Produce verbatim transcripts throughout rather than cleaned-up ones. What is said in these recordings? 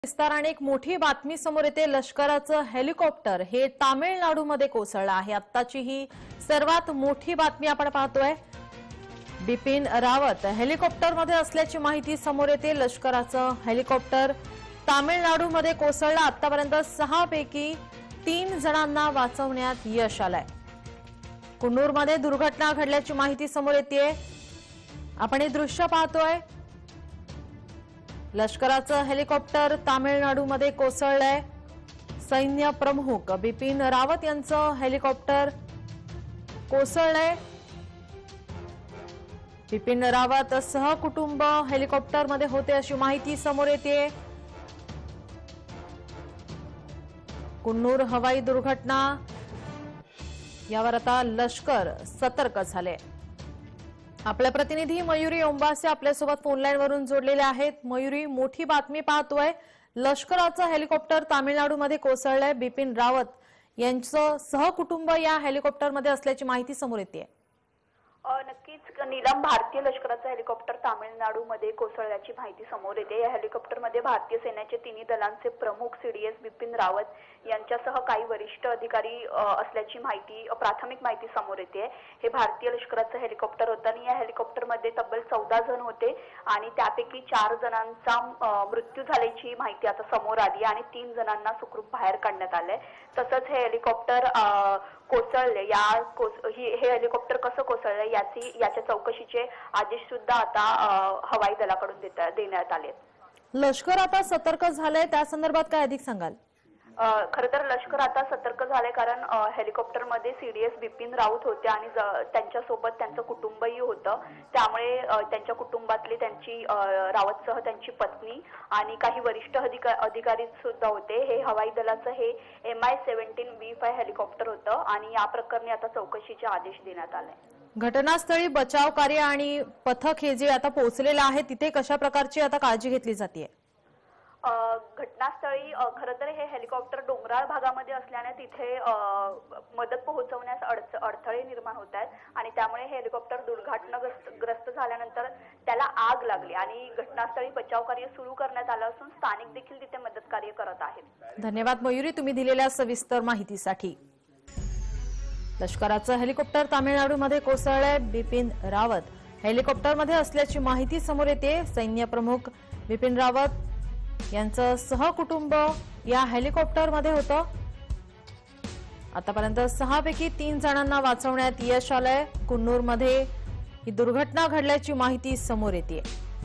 विस्ताराने एक मोठी बातमी समोर येते। लष्कराचं हेलिकॉप्टर हे तामिळनाडूमध्ये कोसळलं आहे। आत्ताची ही सर्वात मोठी बातमी आपण पाहतोय। बिपिन रावत हेलिकॉप्टरमध्ये असल्याची माहिती समोर येते। लष्कराचं हेलिकॉप्टर तामिळनाडूमध्ये कोसळलं। आतापर्यंत सहा पैकी तीन जणांना वाचवण्यात यश आलंय। कुन्नूरमध्ये दुर्घटना घडल्याची माहिती समोर येते। आपण हे दृश्य पाहतोय। लष्कराचं हेलिकॉप्टर तामिळनाडूमध्ये कोसळलंय। सैन्य प्रमुख बिपिन रावत यांचं हेलिकॉप्टर कोसळलंय। बिपिन रावत सहकुटुंब हेलिकॉप्टरमध्ये होते अशी माहिती समोर येते। कुन्नूर हवाई दुर्घटना यावर आता लष्कर सतर्क झाले। आपले प्रतिनिधी मयुरी ओंबासे आपल्यासोबत फोन लाईन वरून जोडलेले आहेत। मयुरी, मोठी बातमी पाहतोय। लष्कराचं हेलिकॉप्टर तामिळनाडूमध्ये कोसळलंय। बिपिन रावत यांचं सहकुटुंब या हेलिकॉप्टरमध्ये असल्याची माहिती समोर येते। नक्कीच नीलम, भारतीय लष्कराचं हेलिकॉप्टर तामिळनाडूमध्ये कोसळल्याची माहिती समोर येते। या हेलिकॉप्टरमध्ये भारतीय सेनेचे तिन्ही दलांचे प्रमुख सीडीएस बिपिन रावत यांच्यासह काही वरिष्ठ अधिकारी असल्याची माहिती प्राथमिक माहिती समोर येते। हे भारतीय लष्कराचं हेलिकॉप्टर होतं आणि या हेलिकॉप्टरमध्ये तब्बल चौदा जण होते आणि त्यापैकी चार जणांचा मृत्यू झाल्याची माहिती आता समोर आली आणि तीन जणांना सुखरूप बाहेर काढण्यात आले। तसंच हे हेलिकॉप्टर कोसळले या हे हेलिकॉप्टर कसं कोसळले याची याच्या चौकशीचे आदेश सुद्धा आता हवाई दलाकडून देण्यात आले। लष्कर आता सतर्क झालंय, त्या संदर्भात काय अधिक सांगाल? खरं तर लष्कर आता सतर्क झाले, कारण हेलिकॉप्टरमध्ये सीडीएस बिपिन राऊत होते आणि त्यांच्यासोबत त्यांचं कुटुंबही होतं। त्यामुळे त्यांच्या कुटुंबातले त्यांची रावतसह त्यांची पत्नी आणि काही वरिष्ठ अधिकारी सुद्धा होते। हे हवाई दलाचं हे M I seventeen V five helicopter होतं आणि या प्रकरणी आता चौकशीचे आदेश देण्यात आले। घटनास्थळी बचाव कार्य आणि पथक हे जे आता पोहोचलेलं आहे तिथे कशा प्रकारची आता काळजी घेतली जाते? घटनास्थळी खरं तर हे हेलिकॉप्टर डोंगराळ भागामध्ये असल्याने तिथे मदत पोहोचवण्यास अडथळे निर्माण होत आहेत आणि त्यामुळे हे हेलिकॉप्टर दुर्घटनाग्रस्त झाल्यानंतर त्याला आग लागली आणि घटनास्थळी बचाव कार्य सुरू करण्यात आलं असून स्थानिक देखील तिथे मदत कार्य करत आहेत। धन्यवाद मयुरी, तुम्ही दिलेल्या सविस्तर माहितीसाठी। लष्कराचं हेलिकॉप्टर तामिळनाडूमध्ये कोसळलंय। बिपिन रावत हेलिकॉप्टरमध्ये असल्याची माहिती समोर येते। सैन्य प्रमुख बिपिन रावत यांचं सहकुटुंब या हेलिकॉप्टरमध्ये होतं। आतापर्यंत सहा पैकी तीन जणांना वाचवण्यात यश आलंय। कुन्नूरमध्ये ही दुर्घटना घडल्याची माहिती समोर येते।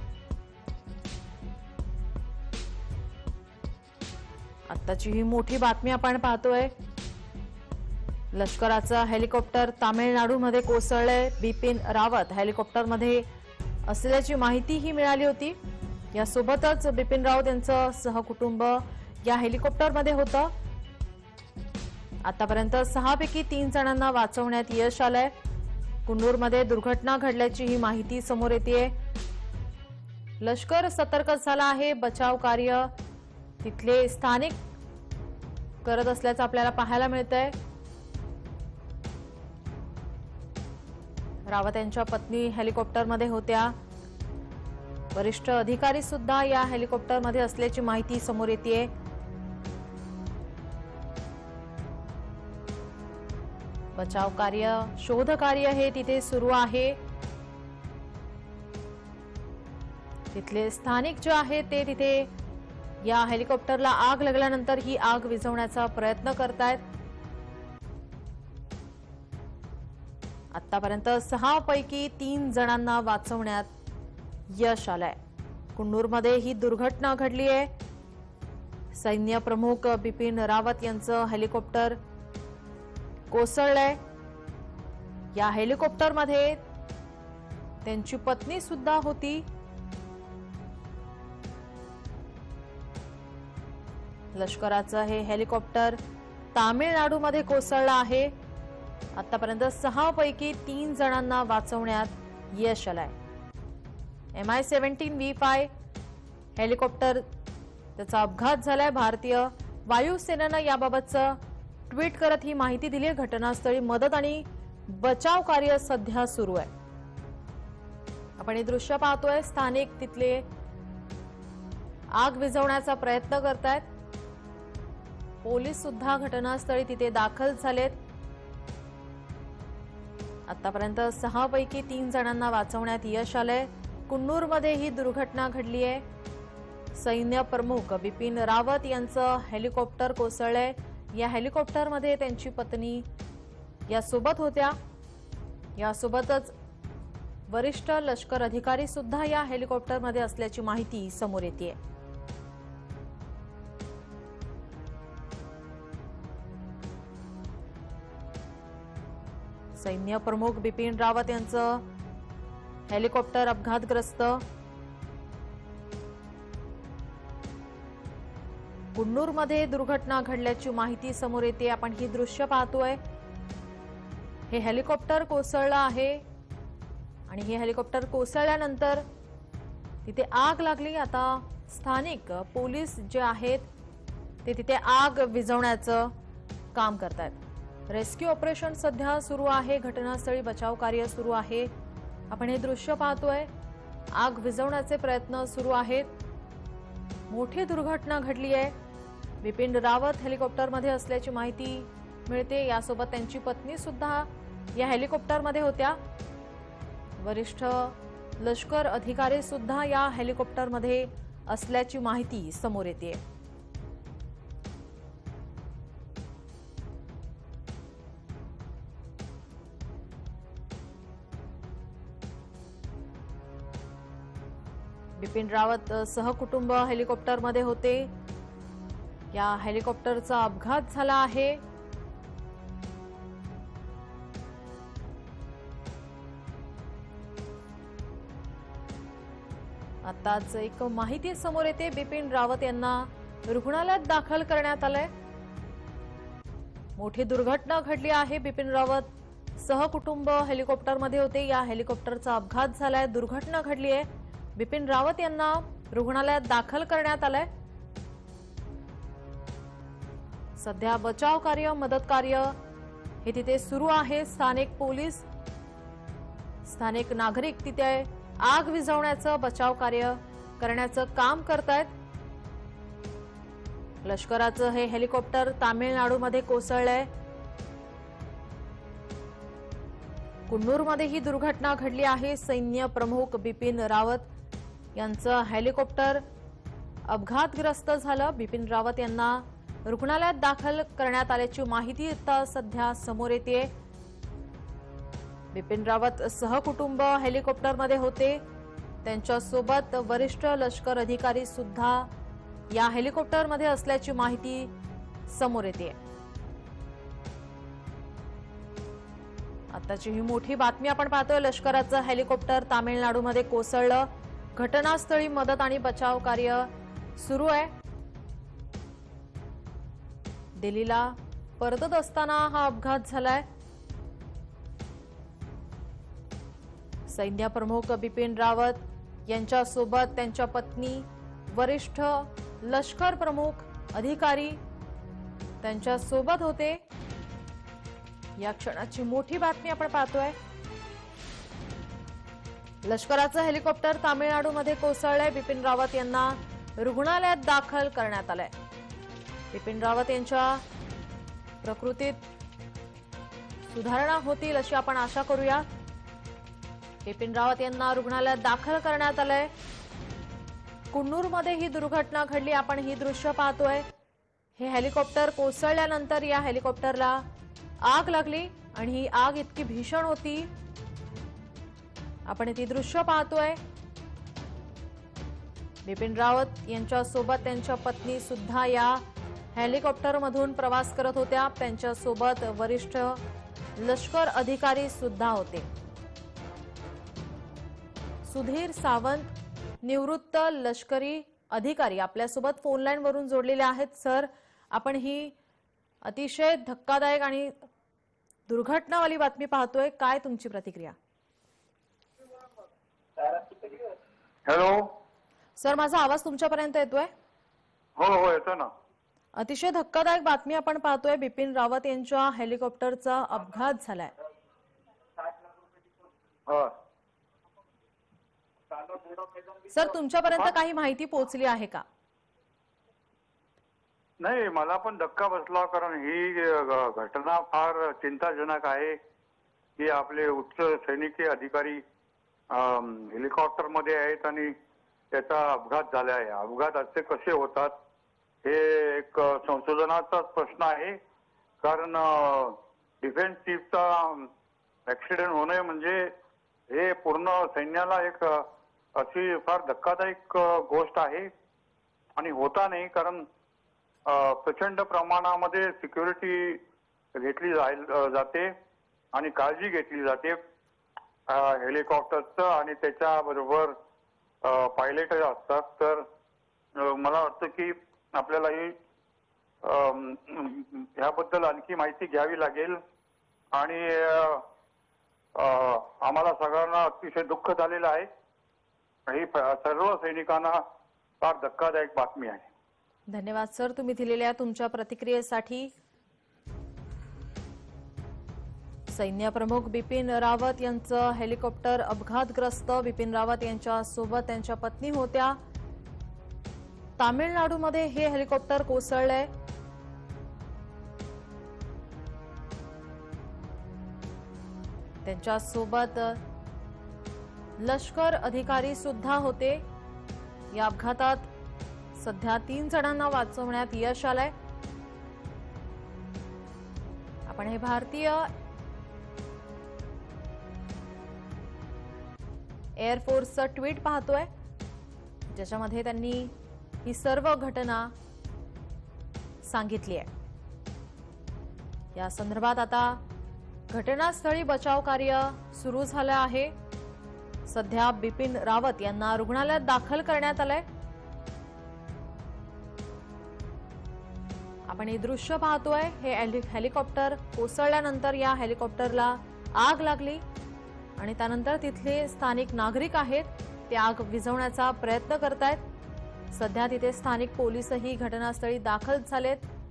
आताची ही मोठी बातमी आपण पाहतोय। लष्कराचं हेलिकॉप्टर तामिळनाडूमध्ये कोसळलंय। बिपिन रावत हेलिकॉप्टरमध्ये असल्याची माहिती ही मिळाली होती। यासोबतच बिपिन रावत यांचं सहकुटुंब या हेलिकॉप्टरमध्ये होतं। आतापर्यंत सहा पैकी तीन जणांना वाचवण्यात यश आलंय। कुन्नूरमध्ये दुर्घटना घडल्याची ही माहिती समोर येते। लष्कर सतर्क झालं आहे। बचाव कार्य तिथले स्थानिक करत असल्याचं आपल्याला पाहायला मिळतंय। रावत यांच्या पत्नी हेलिकॉप्टरमध्ये होत्या। वरिष्ठ अधिकारी सुद्धा या हेलिकॉप्टरमध्ये असल्याची माहिती समोर येते। बचाव कार्य, शोध कार्य हे तिथे सुरू आहे। तिथले स्थानिक जे आहेत ते तिथे या हेलिकॉप्टरला आग लागल्यानंतर ही आग विझवण्याचा प्रयत्न करतायत। आतापर्यंत सहा पैकी तीन जणांना वाचवण्यात यश आलंय। कुन्नूरमध्ये ही दुर्घटना घडली आहे। सैन्य प्रमुख बिपिन रावत यांचं हेलिकॉप्टर कोसळलंय। या हेलिकॉप्टरमध्ये त्यांची पत्नी सुद्धा होती। लष्कराचं हे हेलिकॉप्टर तामिळनाडूमध्ये कोसळलं आहे। आतापर्यंत सहा पैकी तीन जणांना वाचवण्यात यश आलंय। M I seventeen V five helicopter त्याचा अपघात झालाय। भारतीय वायुसेनेनं याबाबतचं ट्विट करत ही माहिती दिली आहे। घटनास्थळी मदत आणि बचाव कार्य सध्या सुरू आहे। आपण हे दृश्य पाहतोय। स्थानिक तिथले आग विझवण्याचा प्रयत्न करतायत। पोलीस सुद्धा घटनास्थळी तिथे दाखल झालेत। आतापर्यंत सहा पैकी तीन जणांना वाचवण्यात यश आलंय। कुन्नूरमध्ये ही दुर्घटना घडली आहे। सैन्य प्रमुख बिपिन रावत यांचं हेलिकॉप्टर कोसळलंय। या हेलिकॉप्टरमध्ये त्यांची पत्नी यासोबत होत्या। यासोबतच वरिष्ठ लष्कर अधिकारी सुद्धा या हेलिकॉप्टरमध्ये असल्याची माहिती समोर येतेय। सैन्य प्रमुख बिपिन रावत यांचं हेलिकॉप्टर अपघातग्रस्त। कुन्नूरमध्ये दुर्घटना घडल्याची माहिती समोर येते। आपण ही दृश्य पाहतोय। हे हेलिकॉप्टर कोसळलं आहे आणि हे हेलिकॉप्टर कोसळल्यानंतर तिथे आग लागली। आता स्थानिक पोलीस जे आहेत ते तिथे आग विझवण्याचं काम करतायत। रेस्क्यू ऑपरेशन सध्या सुरू आहे। घटनास्थळी बचाव कार्य सुरू आहे। आपण हे दृश्य पाहतोय। आग विझवण्याचे प्रयत्न सुरू आहेत। मोठी दुर्घटना घडली आहे। बिपिन रावत हेलिकॉप्टरमध्ये असल्याची माहिती मिळते। यासोबत त्यांची पत्नी सुद्धा या हेलिकॉप्टरमध्ये होत्या। वरिष्ठ लष्कर अधिकारी सुद्धा या हेलिकॉप्टरमध्ये असल्याची माहिती समोर येते। बिपिन रावत सहकुटुंब हेलिकॉप्टरमध्ये होते। या हेलिकॉप्टरचा अपघात झाला आहे। आताच एक माहिती समोर येते। बिपिन रावत यांना रुग्णालयात दाखल करण्यात आलंय। मोठी दुर्घटना घडली आहे। बिपिन रावत सहकुटुंब हेलिकॉप्टरमध्ये होते। या हेलिकॉप्टरचा अपघात झालाय। दुर्घटना घडली आहे। बिपिन रावत यांना रुग्णालयात दाखल करण्यात आलंय। सध्या बचाव कार्य मदत कार्य हे तिथे सुरू आहे। स्थानिक पोलीस स्थानिक नागरिक तिथे आग विझवण्याचं बचाव कार्य करण्याचं काम करतायत। लष्कराचं हे हेलिकॉप्टर तामिळनाडूमध्ये कोसळलंय। कुन्नूरमध्ये ही दुर्घटना घडली आहे। सैन्य प्रमुख बिपिन रावत यांचं हेलिकॉप्टर अपघातग्रस्त झालं। बिपिन रावत यांना रुग्णालयात दाखल करण्यात आल्याची माहिती आता सध्या समोर येते। बिपिन रावत सहकुटुंब हेलिकॉप्टरमध्ये होते। त्यांच्यासोबत वरिष्ठ लष्कर अधिकारी सुद्धा या हेलिकॉप्टरमध्ये असल्याची माहिती समोर येते। आताची ही मोठी बातमी आपण पाहतोय। लष्कराचं हेलिकॉप्टर तामिळनाडूमध्ये कोसळलं। घटनास्थळी मदत आणि बचाव कार्य सुरू आहे। दिल्लीला परतत असताना हा अपघात झालाय। सैन्य प्रमुख बिपिन रावत यांच्यासोबत त्यांच्या पत्नी वरिष्ठ लष्कर प्रमुख अधिकारी त्यांच्यासोबत होते। या क्षणाची मोठी बातमी आपण पाहतोय। लष्कराचं हेलिकॉप्टर तामिळनाडूमध्ये कोसळलंय। बिपिन रावत यांना रुग्णालयात दाखल करण्यात आलंय। बिपिन रावत यांच्या प्रकृतीत सुधारणा होतील अशी आपण आशा करूया। बिपिन रावत यांना रुग्णालयात दाखल करण्यात आलंय। कुन्नूरमध्ये ही दुर्घटना घडली। आपण ही दृश्य पाहतोय। हे हेलिकॉप्टर कोसळल्यानंतर या हेलिकॉप्टरला आग लागली आणि ही आग इतकी भीषण होती। आपण ती दृश्य पाहतोय। बिपिन रावत यांच्यासोबत त्यांच्या पत्नी सुद्धा या हेलिकॉप्टरमधून प्रवास करत होत्या। त्यांच्यासोबत वरिष्ठ लष्कर अधिकारी सुद्धा होते। सुधीर सावंत निवृत्त लष्करी अधिकारी आपल्यासोबत फोन लाईन वरून जोडलेले आहेत। सर, आपण ही अतिशय धक्कादायक आणि दुर्घटनावाली बातमी पाहतोय। काय तुमची प्रतिक्रिया? हॅलो सर, माझा आवाज तुमच्यापर्यंत येतोय? हो हो येतो ना। अतिशय धक्कादायक बातमी आपण पाहतोय। बिपिन रावत यांच्या हेलिकॉप्टरचा अपघात झालाय। हो सर, तुमच्यापर्यंत काही माहिती पोहोचली आहे का? नाही, मला पण धक्का बसला, कारण ही अ, घटना फार चिंताजनक आहे की आपले उच्च सैनिकी अधिकारी हेलिकॉप्टर मध्ये आहेत आणि त्याचा अपघात झाला आहे. अपघात असे कसे होतात हे एक अ, संशोधनाचाच प्रश्न आहे, कारण डिफेन्स चीफचा ऍक्सिडेंट होणे म्हणजे हे पूर्ण सैन्याला एक अ, अशी फार धक्कादायक अ, गोष्ट आहे आणि होता नाही, कारण अ, प्रचंड प्रमाणामध्ये सिक्युरिटी घेतली जाईल अ, जाते आणि काळजी घेतली जाते अ, हेलिकॉप्टरचं, आणि त्याच्याबरोबर पायलट असतात. तर अ, मला वाटतं की आपल्याला ही अम, ह्याबद्दल आणखी माहिती घ्यावी लागेल आणि अ, अ, आम्हाला सगळ्यांना अतिशय दुःख झालेलं आहे. ही फ- सर्व सैनिकांना फार धक्कादायक बातमी आहे. धन्यवाद सर, तुम्ही दिलेल्या तुमच्या प्रतिक्रियेसाठी. सैन्य प्रमुख बिपिन रावत यांचं हेलिकॉप्टर अपघातग्रस्त. बिपिन रावत यांच्या सोबत त्यांच्या पत्नी होत्या. तामिळनाडूमध्ये हे हेलिकॉप्टर कोसळलंय. त्यांच्या सोबत लष्कर अधिकारी सुद्धा होते. या अपघातात सध्या तीन जणांना वाचवण्यात यश आलंय. आपण हे भारतीय एअरफोर्सचं ट्विट पाहतोय, ज्याच्यामध्ये त्यांनी ही सर्व घटना सांगितली आहे. या संदर्भात आता घटनास्थळी बचाव कार्य सुरू झालं आहे. सध्या बिपिन रावत यांना रुग्णालयात दाखल करण्यात आलंय. आपण हे दृश्य पाहतोय. हे हेलिकॉप्टर कोसळल्यानंतर या हेलिकॉप्टरला आग लागली आणि त्यानंतर तिथले स्थानिक नागरिक आहेत ते आग विझवण्याचा प्रयत्न करतायत. सध्या तिथे स्थानिक पोलीसही घटनास्थळी दाखल झालेत.